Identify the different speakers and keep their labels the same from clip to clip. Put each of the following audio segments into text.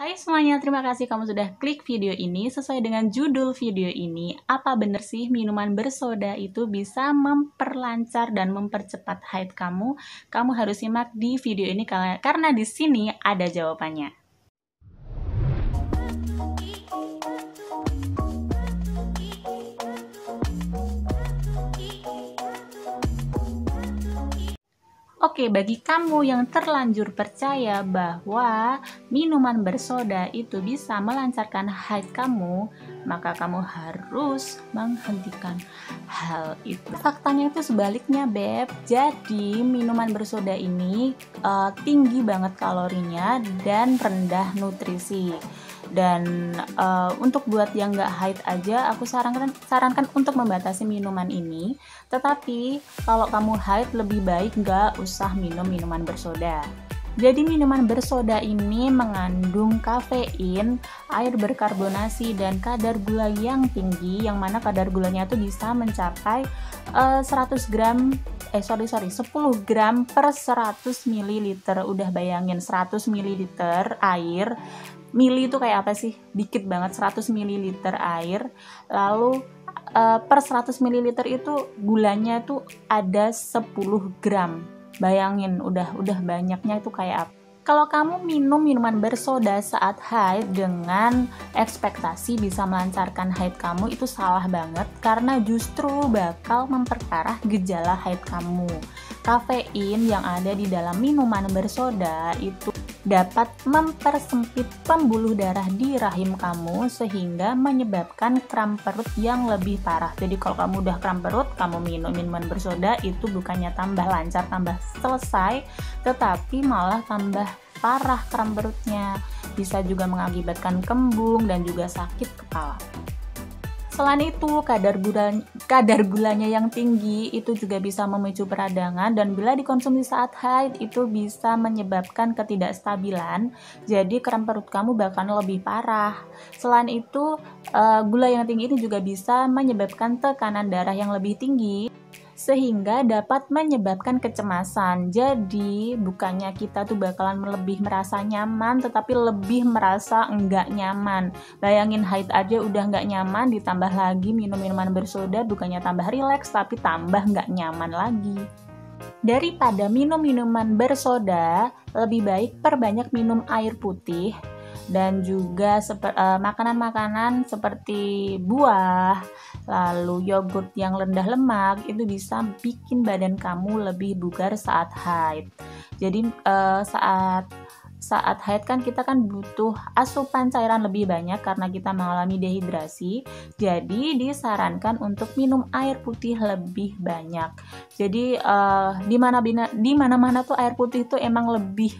Speaker 1: Hai semuanya, terima kasih kamu sudah klik video ini. Sesuai dengan judul video ini, apa bener sih minuman bersoda itu bisa memperlancar dan mempercepat haid kamu? Kamu harus simak di video ini karena di sini ada jawabannya. Oke, bagi kamu yang terlanjur percaya bahwa minuman bersoda itu bisa melancarkan haid kamu, maka kamu harus menghentikan hal itu. Faktanya itu sebaliknya, Beb. Jadi, minuman bersoda ini tinggi banget kalorinya dan rendah nutrisi. Dan untuk buat yang nggak haid aja, aku sarankan untuk membatasi minuman ini. Tetapi kalau kamu haid, lebih baik nggak usah minum minuman bersoda. Jadi minuman bersoda ini mengandung kafein, air berkarbonasi, dan kadar gula yang tinggi, yang mana kadar gulanya itu bisa mencapai 10 gram per 100 ml. Udah bayangin 100 ml air. Mili itu kayak apa sih? Dikit banget, 100 ml air. Lalu per 100 ml itu gulanya tuh ada 10 gram. Bayangin udah banyaknya itu kayak apa. Kalau kamu minum minuman bersoda saat haid dengan ekspektasi bisa melancarkan haid kamu, itu salah banget karena justru bakal memperparah gejala haid kamu. Kafein yang ada di dalam minuman bersoda itu dapat mempersempit pembuluh darah di rahim kamu sehingga menyebabkan kram perut yang lebih parah. Jadi kalau kamu udah kram perut, kamu minum minuman bersoda, itu bukannya tambah lancar, tambah selesai, tetapi malah tambah parah kram perutnya. Bisa juga mengakibatkan kembung dan juga sakit kepala. Selain itu, kadar gulanya yang tinggi itu juga bisa memicu peradangan, dan bila dikonsumsi saat haid itu bisa menyebabkan ketidakstabilan, jadi kram perut kamu bahkan lebih parah. Selain itu, gula yang tinggi ini juga bisa menyebabkan tekanan darah yang lebih tinggi, sehingga dapat menyebabkan kecemasan. Jadi bukannya kita tuh bakalan lebih merasa nyaman, tetapi lebih merasa enggak nyaman. Bayangin haid aja udah enggak nyaman, ditambah lagi minum minuman bersoda, bukannya tambah rileks tapi tambah enggak nyaman lagi. Daripada minum minuman bersoda, lebih baik perbanyak minum air putih dan juga makanan-makanan seperti buah, lalu yogurt yang rendah lemak, itu bisa bikin badan kamu lebih bugar saat haid. Jadi saat haid kan kita kan butuh asupan cairan lebih banyak karena kita mengalami dehidrasi. Jadi disarankan untuk minum air putih lebih banyak. Jadi di mana-mana tuh air putih tuh emang lebih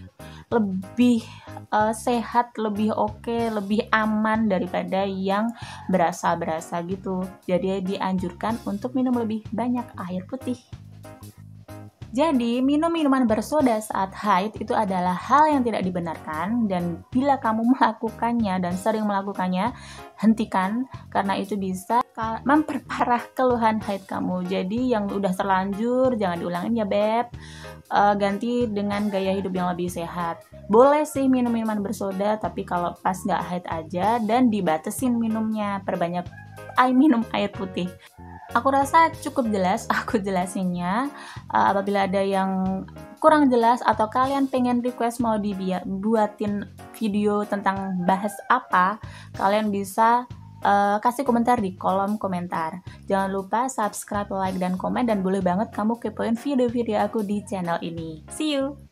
Speaker 1: sehat, lebih oke, lebih aman daripada yang berasa-berasa gitu. Jadi dianjurkan untuk minum lebih banyak air putih. Jadi, minum minuman bersoda saat haid itu adalah hal yang tidak dibenarkan, dan bila kamu melakukannya dan sering melakukannya, hentikan karena itu bisa memperparah keluhan haid kamu. Jadi yang udah terlanjur jangan diulangin ya, Beb. Ganti dengan gaya hidup yang lebih sehat. Boleh sih minum minuman bersoda, tapi kalau pas nggak haid aja, dan dibatasin minumnya, perbanyak minum air putih. Aku rasa cukup jelas aku jelasinnya. Apabila ada yang kurang jelas atau kalian pengen request mau dibuatin video tentang bahas apa, kalian bisa kasih komentar di kolom komentar. Jangan lupa subscribe, like, dan komen, dan boleh banget kamu kepoin video-video aku di channel ini. See you!